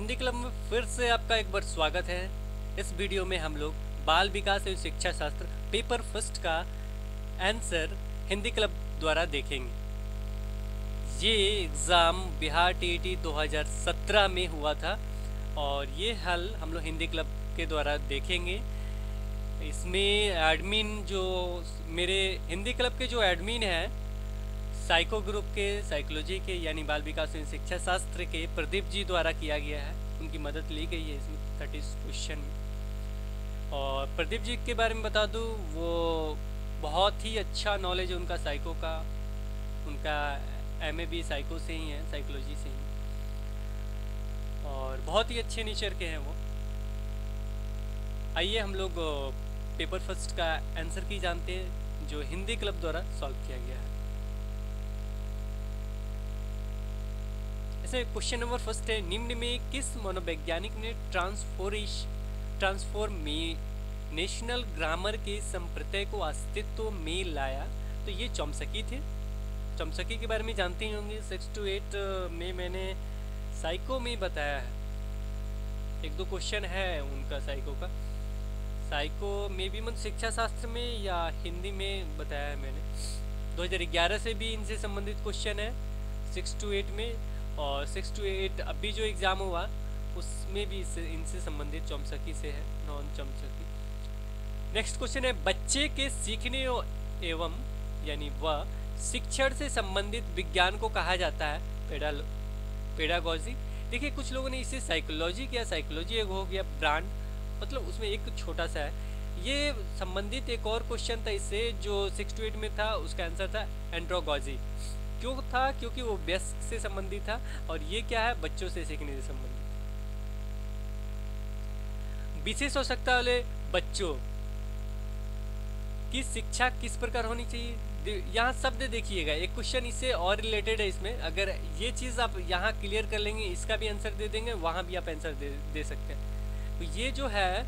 Hindi club में फिर से आपका एक बार स्वागत है। इस वीडियो में हम लोग बाल विकास एवं शिक्षा शास्त्र पेपर फर्स्ट का आंसर हिंदी क्लब द्वारा देखेंगे। ये एग्ज़ाम बिहार टीईटी 2017 में हुआ था और ये हल हम लोग हिंदी क्लब के द्वारा देखेंगे। इसमें एडमिन जो मेरे हिंदी क्लब के जो एडमिन हैं साइको ग्रुप के, साइकोलॉजी के यानी बाल विकास एवं शिक्षा शास्त्र के प्रदीप जी द्वारा किया गया है। उनकी मदद ली गई है इसमें 30 क्वेश्चन में। और प्रदीप जी के बारे में बता दूं, वो बहुत ही अच्छा नॉलेज है उनका साइको का। उनका एमए भी साइको से ही है, साइकोलॉजी से ही, और बहुत ही अच्छे नेचर के हैं वो। आइए हम लोग पेपर फर्स्ट का आंसर की जानते हैं जो हिंदी क्लब द्वारा सॉल्व किया गया है। क्वेश्चन नंबर फर्स्ट है, निम्न में किस मनोवैज्ञानिक ने ट्रांसफॉर्मेशनल ग्रामर के संप्रत्यय को अस्तित्व में लाया? तो ये चॉम्स्की थे। चॉम्स्की के बारे में जानते ही होंगे। 6 to 8 में मैंने साइको में बताया है। एक दो क्वेश्चन है उनका साइको का। साइको में भी शिक्षा शास्त्र में या हिंदी में बताया है मैंने। 2011 से भी इनसे संबंधित क्वेश्चन है 6 to 8 में, और 6 to 8 अभी जो एग्ज़ाम हुआ उसमें भी इनसे संबंधित चॉम्स्की से है, नॉन चॉम्स्की। नेक्स्ट क्वेश्चन है, बच्चे के सीखने एवं यानी वह शिक्षण से संबंधित विज्ञान को कहा जाता है पेडागोजी। देखिए कुछ लोगों ने इसे साइकोलॉजी किया, साइकोलॉजी एक हो गया ब्रांड, मतलब उसमें एक छोटा सा है। ये संबंधित एक और क्वेश्चन था इससे जो 6 to 8 में था, उसका आंसर था एंड्रोगोजी। क्यों था? क्योंकि वो वयस्क से संबंधित था, और ये क्या है, बच्चों से सीखने से संबंधित। विशेष आवश्यकता वाले बच्चों की शिक्षा किस प्रकार होनी चाहिए? यहाँ शब्द देखिएगा, एक क्वेश्चन इससे और रिलेटेड है। इसमें अगर ये चीज़ आप यहाँ क्लियर कर लेंगे, इसका भी आंसर दे देंगे, वहाँ भी आप आंसर दे सकते हैं। तो ये जो है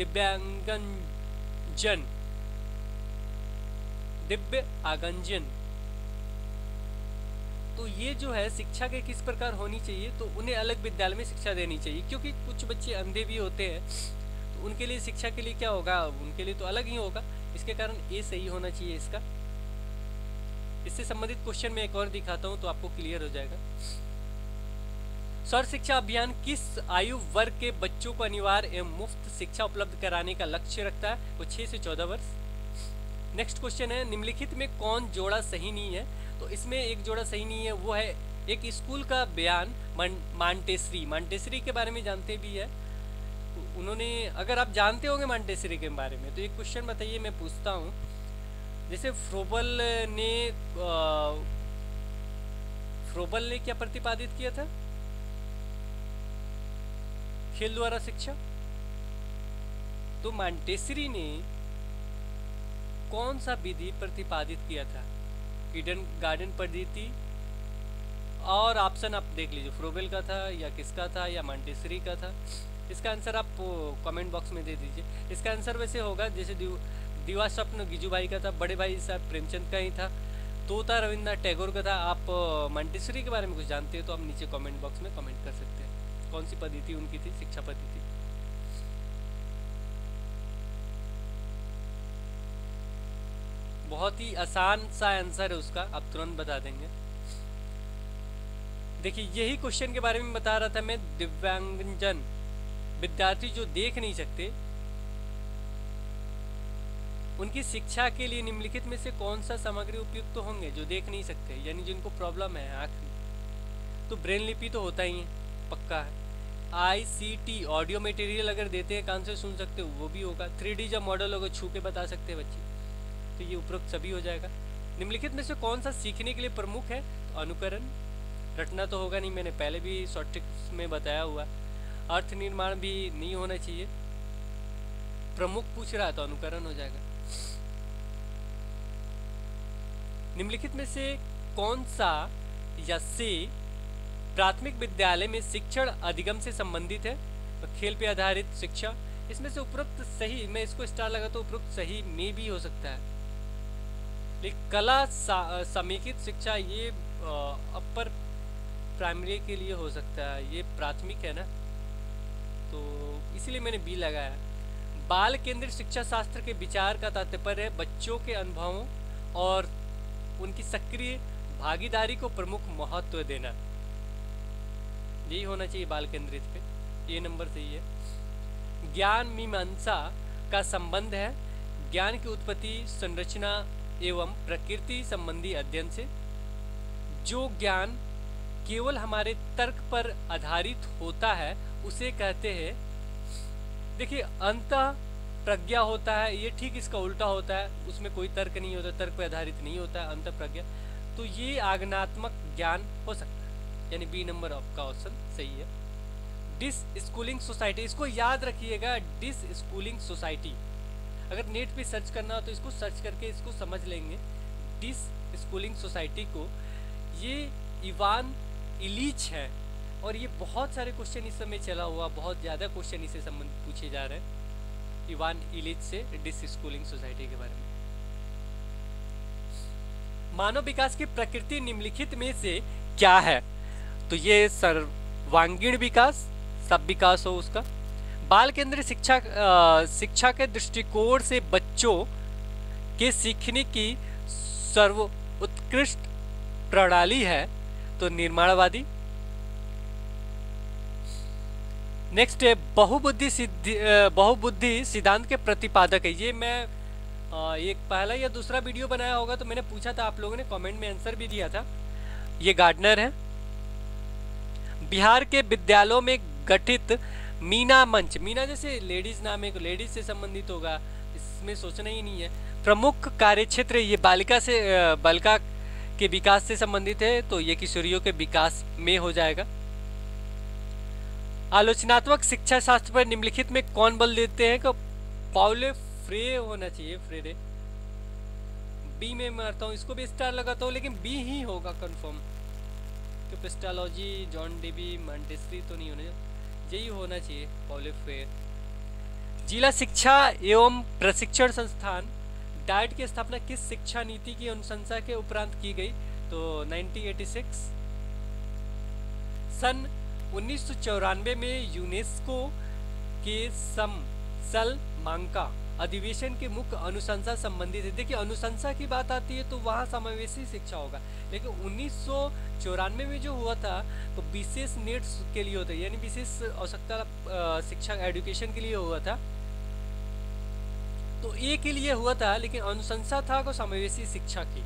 दिव्य आगंजन, तो ये जो है शिक्षा के किस प्रकार होनी चाहिए? तो उन्हें अलग विद्यालय में शिक्षा देनी चाहिए, क्योंकि कुछ बच्चे अंधे भी होते हैं, तो उनके लिए शिक्षा के लिए क्या होगा, उनके लिए तो अलग ही होगा। इसके कारण ये सही होना चाहिए इसका। इससे संबंधित क्वेश्चन मैं एक और दिखाता हूँ तो आपको क्लियर हो जाएगा। सर्व शिक्षा अभियान किस आयु वर्ग के बच्चों को अनिवार्य एवं मुफ्त शिक्षा उपलब्ध कराने का लक्ष्य रखता है? वो 6 से 14 वर्ष। नेक्स्ट क्वेश्चन है, निम्नलिखित में कौन जोड़ा सही नहीं है? तो इसमें एक जोड़ा सही नहीं है, वो है एक स्कूल का बयान मांटेसरी के बारे में जानते भी है उन्होंने। अगर आप जानते होंगे मांटेसरी के बारे में तो एक क्वेश्चन बताइए, मैं पूछता हूँ। जैसे फ्रोबल ने क्या प्रतिपादित किया था? खेल द्वारा शिक्षा। तो मांटेसरी ने कौन सा विधि प्रतिपादित किया था? ईडन गार्डन पद्धति। और ऑप्शन आप देख लीजिए, फ्रोबेल का था या किसका था या मांटेसरी का था। इसका आंसर आप कमेंट बॉक्स में दे दीजिए। इसका आंसर वैसे होगा जैसे दीवा स्वप्न गिजू भाई का था, बड़े भाई साहब प्रेमचंद का ही था, तोता रविन्द्रनाथ टैगोर का था। आप मांटेसरी के बारे में कुछ जानते हो तो आप नीचे कमेंट बॉक्स में कमेंट कर सकते हैं कौन सी पद्धति उनकी थी, शिक्षा पद्धति। बहुत ही आसान सा आंसर है उसका, आप तुरंत बता देंगे। देखिए यही क्वेश्चन के बारे में बता रहा था मैं। दिव्यांगजन विद्यार्थी जो देख नहीं सकते, उनकी शिक्षा के लिए निम्नलिखित में से कौन सा सामग्री उपयुक्त तो होंगे? जो देख नहीं सकते यानी जिनको प्रॉब्लम है आँख में, तो ब्रेन लिपि तो होता ही है, पक्का है। ICT ऑडियो मटेरियल अगर देते हैं, कान से सुन सकते हो, वो भी होगा। 3D जब मॉडल होगा छू के बता सकते हैं बच्चे, तो ये उपरोक्त सभी हो जाएगा। निम्नलिखित में से कौन सा सीखने के लिए प्रमुख है? तो अनुकरण। रटना तो होगा नहीं, मैंने पहले भी शॉर्ट ट्रिक्स में बताया हुआ। अर्थ निर्माण भी नहीं होना चाहिए। प्रमुख पूछ रहा है तो अनुकरण हो जाएगा। निम्नलिखित में से कौन सा या से प्राथमिक विद्यालय में शिक्षण अधिगम से संबंधित है? तो खेल पे आधारित शिक्षा। इसमें से उपरोक्त सही, मैं इसको स्टार लगा तो उपरोक्त सही में भी हो सकता है। लेकिन कला समेकित शिक्षा ये अपर प्राइमरी के लिए हो सकता है, ये प्राथमिक है ना, तो इसीलिए मैंने बी लगाया। बाल केंद्रित शिक्षा शास्त्र के विचार का तात्पर्य है बच्चों के अनुभवों और उनकी सक्रिय भागीदारी को प्रमुख महत्व देना। यही होना चाहिए बाल केंद्रित पे, ये नंबर सही है। ज्ञान मीमांसा का संबंध है ज्ञान की उत्पत्ति, संरचना एवं प्रकृति संबंधी अध्ययन से। जो ज्ञान केवल हमारे तर्क पर आधारित होता है उसे कहते हैं, देखिए अंतः प्रज्ञा होता है, ये ठीक इसका उल्टा होता है, उसमें कोई तर्क नहीं होता, तर्क पर आधारित नहीं होता है अंतः प्रज्ञा। तो ये आज्ञानात्मक ज्ञान हो सकता है, यानी बी नंबर आपका ऑप्शन सही है। डिस स्कूलिंग सोसाइटी, इसको याद रखिएगा, डिस स्कूलिंग सोसाइटी। अगर नेट पे सर्च करना हो तो इसको सर्च करके इसको समझ लेंगे। डिस स्कूलिंग सोसाइटी को, ये इवान इलीच है और ये बहुत सारे क्वेश्चन इस समय चला हुआ, बहुत ज़्यादा क्वेश्चन इससे संबंधित पूछे जा रहे हैं इवान इलीच से डिस स्कूलिंग सोसाइटी के बारे में। मानव विकास की प्रकृति निम्नलिखित में से क्या है? तो ये सर्वांगीण विकास, सब विकास हो उसका। बाल केंद्रित शिक्षा के दृष्टिकोण से बच्चों के सीखने की सर्वोत्कृष्ट प्रणाली है, तो निर्माणवादी। नेक्स्ट है बहुबुद्धि सिद्धांत के प्रतिपादक है। ये मैं एक पहला या दूसरा वीडियो बनाया होगा तो मैंने पूछा था, आप लोगों ने कमेंट में आंसर भी दिया था। ये गार्डनर है। बिहार के विद्यालयों में गठित मीना मंच, मीना जैसे लेडीज नाम है, लेडीज से संबंधित होगा, इसमें सोचना ही नहीं है। प्रमुख कार्यक्षेत्र, ये बालिका के विकास से संबंधित है, तो ये किशोरियों के विकास में हो जाएगा। आलोचनात्मक शिक्षा शास्त्र पर निम्नलिखित में कौन बल देते हैं? कि पाउले फ्रे होना चाहिए, फ्रेरे। बी में मारता हूँ, इसको भी स्टार लगाता हूँ, लेकिन बी ही होगा कंफर्म। तो पेस्टालॉजी, जॉन डेबी, मॉन्टेसरी तो नहीं होने, यही होना चाहिए, पाउले फ्रे। जिला शिक्षा एवं प्रशिक्षण संस्थान डाइट की स्थापना किस शिक्षा नीति की अनुशंसा के उपरांत की गई? तो 1986। सन 1994 में यूनेस्को के सलमांका अधिवेशन के मुख्य अनुशंसा संबंधित है। देखिए अनुशंसा की बात आती है तो वहाँ समावेशी शिक्षा होगा, लेकिन 1994 में जो हुआ था तो विशेष नीड्स के लिए होता है, यानी विशेष आवश्यकता शिक्षा एजुकेशन के लिए हुआ था, तो ए के लिए हुआ था, लेकिन अनुशंसा था को समावेशी शिक्षा की।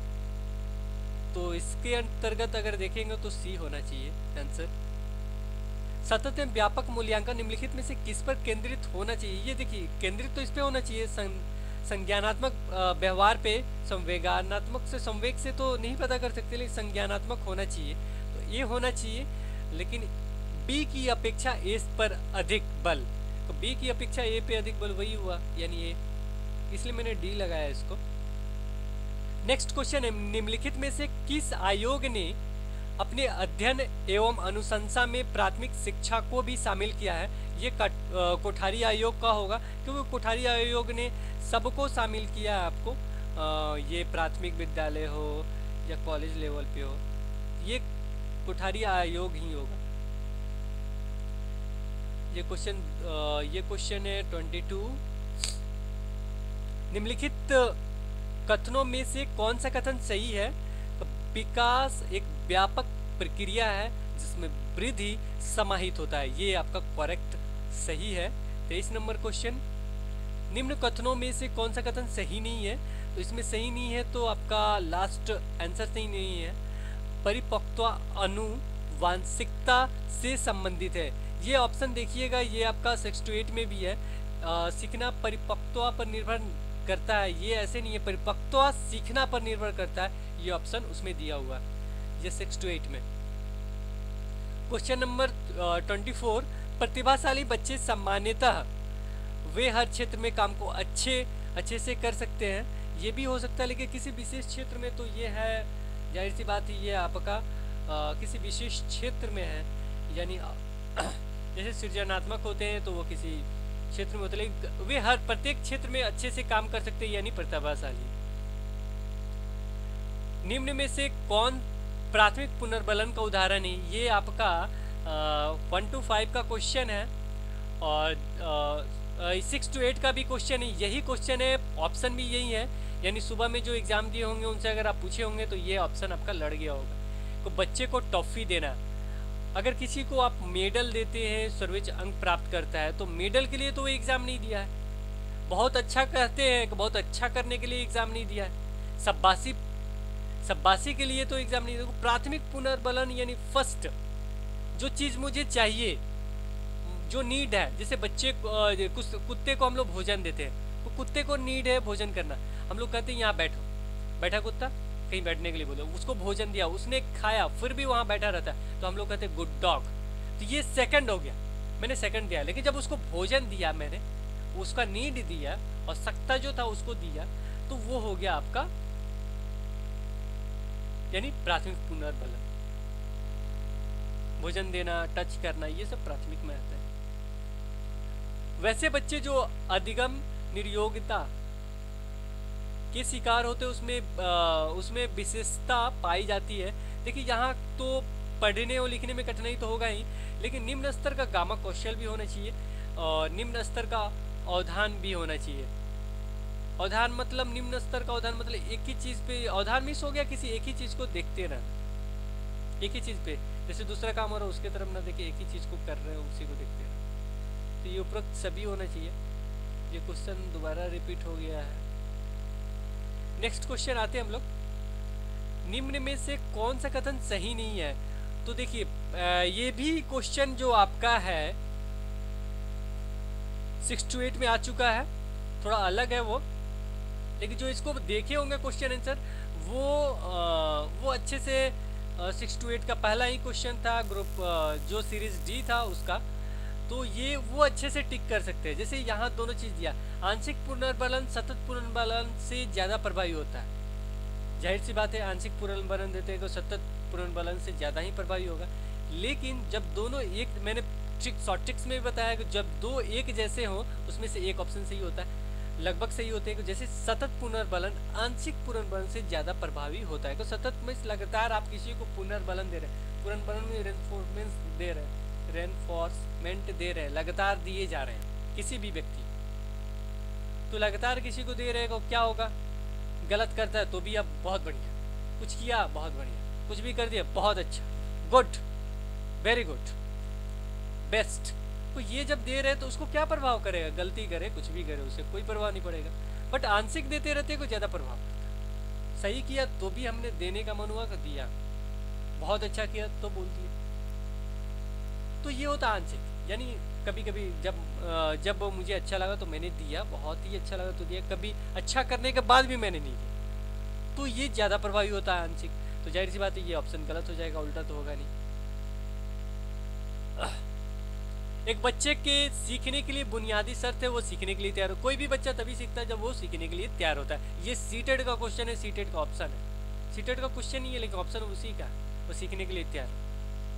तो इसके अंतर्गत अगर देखेंगे तो सी होना चाहिए आंसर। सतत एवं व्यापक मूल्यांकन निम्नलिखित में से किस पर केंद्रित होना चाहिए? ये देखिए केंद्रित तो इस पे होना चाहिए, संज्ञानात्मक व्यवहार पे। संवेगानात्मक से संवेग से तो नहीं पता कर सकते, लेकिन संज्ञानात्मक होना चाहिए, तो ये होना चाहिए। लेकिन बी की अपेक्षा ए पर अधिक बल, तो बी की अपेक्षा ए पे अधिक बल वही हुआ, यानी ए, इसलिए मैंने डी लगाया इसको। नेक्स्ट क्वेश्चन है, निम्नलिखित में से किस आयोग ने अपने अध्ययन एवं अनुशंसा में प्राथमिक शिक्षा को भी शामिल किया है? ये कोठारी आयोग का होगा, क्योंकि कोठारी आयोग ने सबको शामिल किया है आपको, ये प्राथमिक विद्यालय हो या कॉलेज लेवल पे हो, ये कोठारी आयोग ही होगा। ये क्वेश्चन है 22। निम्नलिखित कथनों में से कौन सा कथन सही है? तो विकास एक व्यापक प्रक्रिया है जिसमें वृद्धि समाहित होता है, ये आपका करेक्ट सही है। 23 नंबर क्वेश्चन, निम्न कथनों में से कौन सा कथन सही नहीं है? तो इसमें सही नहीं है तो आपका लास्ट आंसर सही नहीं है। परिपक्वता अनुवांशिकता से संबंधित है, ये ऑप्शन देखिएगा, ये आपका 6 to 8 में भी है। सीखना परिपक्वता पर निर्भर करता है, ये ऐसे नहीं है, परिपक्वता सीखना पर निर्भर करता है, ये ऑप्शन उसमें दिया हुआ है, ये 6 to 8 में। क्वेश्चन नंबर 24, प्रतिभाशाली बच्चे सामान्यतः वे हर क्षेत्र में काम को अच्छे से कर सकते हैं, ये भी हो सकता है, लेकिन किसी विशेष क्षेत्र में तो ये है, जाहिर सी बात है, ये आपका किसी विशेष क्षेत्र में है, यानी जैसे सृजनात्मक होते हैं तो वो किसी क्षेत्र में होते हैं, लेकिन वे हर प्रत्येक क्षेत्र में अच्छे से काम कर सकते हैं, यानी प्रतिभाशाली। निम्न में से कौन प्राथमिक पुनर्बलन का उदाहरण है? ये आपका 1 to 5 का क्वेश्चन है। और 6 to 8 का भी क्वेश्चन है, यही क्वेश्चन है, ऑप्शन भी यही है। यानी सुबह में जो एग्ज़ाम दिए होंगे उनसे अगर आप पूछे होंगे तो ये ऑप्शन आपका लड़ गया होगा। तो बच्चे को टॉफ़ी देना, अगर किसी को आप मेडल देते हैं, सर्वोच्च अंक प्राप्त करता है, तो मेडल के लिए तो वो एग्ज़ाम नहीं दिया है। बहुत अच्छा कहते हैं कि बहुत अच्छा करने के लिए एग्ज़ाम नहीं दिया है। शब्बाशी के लिए तो एग्ज़ाम नहीं दिया। प्राथमिक पुनर्बलन यानी फर्स्ट, जो चीज़ मुझे चाहिए, जो नीड है, जैसे बच्चे कुत्ते को हम लोग भोजन देते हैं, तो कुत्ते को नीड है भोजन करना, हम लोग कहते हैं यहाँ बैठो, बैठा कुत्ता, कहीं बैठने के लिए बोलो, उसको भोजन दिया, उसने खाया, फिर भी वहाँ बैठा रहता है, तो हम लोग कहते हैं गुड डॉग। तो ये सेकंड हो गया, मैंने सेकंड दिया। लेकिन जब उसको भोजन दिया, मैंने उसका नीड दिया और सकता जो था उसको दिया, तो वो हो गया आपका यानी प्राथमिक पुनर्बलन। भोजन देना, टच करना, ये सब प्राथमिक में आता है। वैसे बच्चे जो अधिगम निर्योग्यता के शिकार होते उसमें विशेषता पाई जाती है। देखिए यहाँ तो पढ़ने और लिखने में कठिनाई तो होगा ही, लेकिन निम्न स्तर का गामा कौशल भी होना चाहिए और निम्न स्तर का अवधान भी होना चाहिए। अवधान मतलब निम्न स्तर का अवधान मतलब एक ही चीज़ पे, अवधान मिस हो गया, किसी एक ही चीज़ को देखते रहना, एक ही चीज़ पे, जैसे दूसरा काम हो रहा है उसके तरफ ना देखे, एक ही चीज़ को कर रहे हैं उसी को देखते रहना। तो ये उपरोक्त सभी होना चाहिए। ये क्वेश्चन दोबारा रिपीट हो गया है। नेक्स्ट क्वेश्चन आते हैं हम लोग, निम्न में से कौन सा कथन सही नहीं है। तो देखिए ये भी क्वेश्चन जो आपका है 6 to 8 में आ चुका है, थोड़ा अलग है वो, लेकिन जो इसको देखे होंगे क्वेश्चन आंसर वो अच्छे से 6 to 8 का पहला ही क्वेश्चन था ग्रुप जो सीरीज डी था उसका, तो ये वो अच्छे से टिक कर सकते हैं। जैसे यहाँ दोनों चीज़ दिया, आंशिक पुनर्बलन सतत पुनर्बलन से ज़्यादा प्रभावी होता है। जाहिर सी बात है, आंशिक पुनर्बलन देते हैं तो सतत पुनर्बलन से ज़्यादा ही प्रभावी होगा। लेकिन जब दोनों एक, मैंने शॉर्ट ट्रिक्स में भी बताया कि जब दो एक जैसे हों उसमें से एक ऑप्शन सही होता है, लगभग सही होते हैं। जैसे सतत पुनर्बलन आंशिक पुनर्बलन से ज़्यादा प्रभावी होता है। तो सतत में लगातार आप किसी को पुनर्बलन दे रहे हैं, पुनर्बलन में रेनफोर्समेंट दे रहे हैं, रेनफोर्समेंट दे रहे हैं, लगातार दिए जा रहे हैं किसी भी व्यक्ति, तो लगातार किसी को दे रहे हैं, क्या होगा, गलत करता है तो भी अब बहुत बढ़िया, कुछ किया बहुत बढ़िया, कुछ भी कर दिया बहुत अच्छा, गुड, वेरी गुड, बेस्ट। तो ये जब दे रहे हैं तो उसको क्या प्रभाव करेगा, गलती करे कुछ भी करे उसे कोई प्रभाव नहीं पड़ेगा। बट आंशिक देते रहते को ज़्यादा प्रभाव पड़ता। सही किया तो भी हमने देने का मन हुआ तो दिया, बहुत अच्छा किया तो बोल दिया। तो ये होता आंशिक, यानी कभी कभी जब मुझे अच्छा लगा तो मैंने दिया, बहुत ही अच्छा लगा तो दिया, कभी अच्छा करने के बाद भी मैंने नहीं दिया, तो ये ज़्यादा प्रभावी होता है आंशिक। तो जाहिर सी बात है ये ऑप्शन गलत हो जाएगा, उल्टा तो होगा नहीं। एक बच्चे के सीखने के लिए बुनियादी शर्त है वो सीखने के लिए तैयार हो। कोई भी बच्चा तभी सीखता है जब वो सीखने के लिए तैयार होता है। ये सीटेड का क्वेश्चन है, सीटेड का ऑप्शन है, सीटेड का क्वेश्चन नहीं है लेकिन ऑप्शन उसी का, वो सीखने के लिए तैयार हो।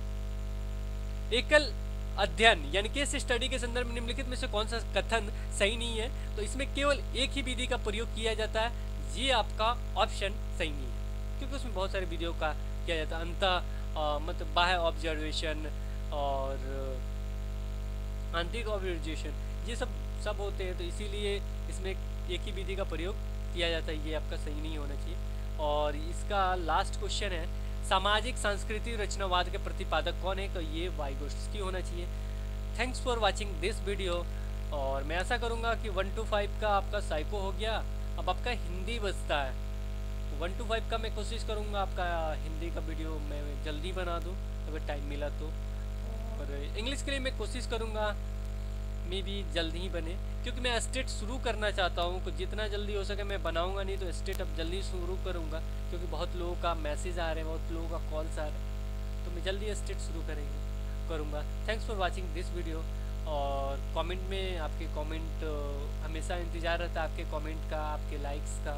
एकल अध्ययन यानी केस स्टडी के संदर्भ में निम्नलिखित में से कौन सा कथन सही नहीं है। तो इसमें केवल एक ही विधि का प्रयोग किया जाता है, ये आपका ऑप्शन सही नहीं है, क्योंकि उसमें बहुत सारे विधियों का किया जाता है, अंतः मतलब बाह्य ऑब्जर्वेशन और आंतरिक ऑब्जर्वेशन, ये सब होते हैं, तो इसीलिए इसमें एक ही विधि का प्रयोग किया जाता है, ये आपका सही नहीं होना चाहिए। और इसका लास्ट क्वेश्चन है, सामाजिक सांस्कृतिक रचनावाद के प्रतिपादक कौन है, तो ये वाइगोट्स्की होना चाहिए। Thanks for watching this video, और मैं ऐसा करूँगा कि 1 to 5 का आपका साइको हो गया, अब आपका हिंदी बचता है। 1 to 5 का मैं कोशिश करूँगा आपका हिंदी का वीडियो मैं जल्दी बना दूँ अगर टाइम मिला तो, और इंग्लिश के लिए मैं कोशिश करूँगा मे भी जल्दी ही बने, क्योंकि मैं स्टेट शुरू करना चाहता हूँ, कुछ जितना जल्दी हो सके मैं बनाऊँगा, नहीं तो स्टेट अब जल्दी शुरू करूँगा, क्योंकि बहुत लोगों का मैसेज आ रहे हैं, बहुत लोगों का कॉल्स आ रहे हैं, तो मैं जल्दी स्टेट शुरू करूँगा। Thanks for watching this video, और कमेंट में आपके कमेंट हमेशा इंतज़ार रहता है, आपके कमेंट का, आपके लाइक्स का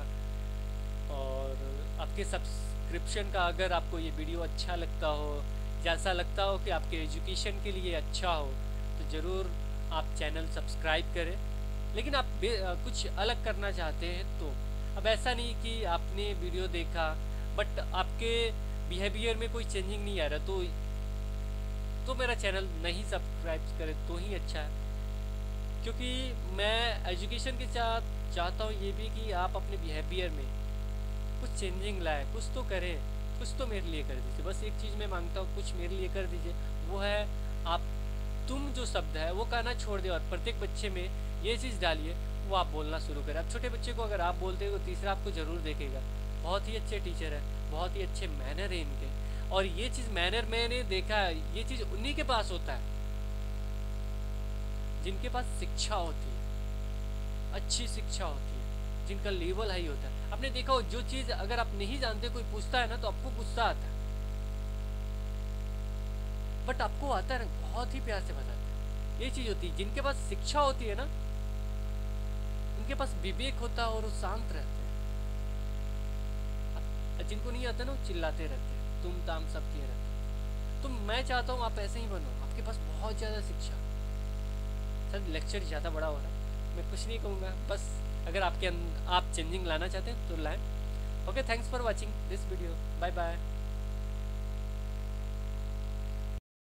और आपके सब्सक्रिप्शन का। अगर आपको ये वीडियो अच्छा लगता हो, जैसा लगता हो कि आपके एजुकेशन के लिए अच्छा हो, तो ज़रूर आप चैनल सब्सक्राइब करें। लेकिन आप कुछ अलग करना चाहते हैं तो, अब ऐसा नहीं कि आपने वीडियो देखा बट आपके बिहेवियर में कोई चेंजिंग नहीं आ रहा, तो मेरा चैनल नहीं सब्सक्राइब करें तो ही अच्छा है। क्योंकि मैं एजुकेशन के साथ चाहता हूँ ये भी कि आप अपने बिहेवियर में कुछ चेंजिंग लाए, कुछ तो करें, कुछ तो मेरे लिए कर दीजिए। बस एक चीज़ मैं मांगता हूँ, कुछ मेरे लिए कर दीजिए, वो है आप तुम जो शब्द है वो कहना छोड़ दे और प्रत्येक बच्चे में ये चीज़ डालिए, वो आप बोलना शुरू करें। अब छोटे बच्चे को अगर आप बोलते हो तो तीसरा आपको ज़रूर देखेगा। बहुत ही अच्छे टीचर है, बहुत ही अच्छे मैनर है इनके, और ये चीज़ मैनर मैंने देखा है, ये चीज़ उन्हीं के पास होता है जिनके पास शिक्षा होती है, अच्छी शिक्षा होती है, जिनका लेवल हाई होता है। आपने देखा हो, जो चीज़ अगर आप नहीं जानते कोई पूछता है ना तो आपको गुस्सा आता है, बट आपको आता है ना, बहुत ही प्यार से बताते हैं। ये चीज़ होती है, जिनके पास शिक्षा होती है ना उनके पास विवेक होता है और वो शांत रहते हैं। जिनको नहीं आता ना वो चिल्लाते रहते हैं, तुम ताम सब किए रहते हैं। तो मैं चाहता हूँ आप ऐसे ही बनो, आपके पास बहुत ज़्यादा शिक्षा। सर लेक्चर ज़्यादा बड़ा हो रहा है, मैं कुछ नहीं कहूँगा, बस अगर आप चेंजिंग लाना चाहते हैं तो लाएं। Okay, thanks for watching this video, bye bye.